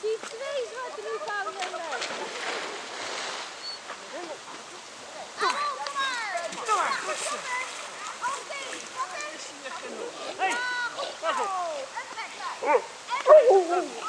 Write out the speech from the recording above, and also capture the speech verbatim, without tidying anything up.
zie twee zwarte Newfoundlanders. Kom maar! Kom maar! Oké, wat is? Hé, pas op! En weg daar!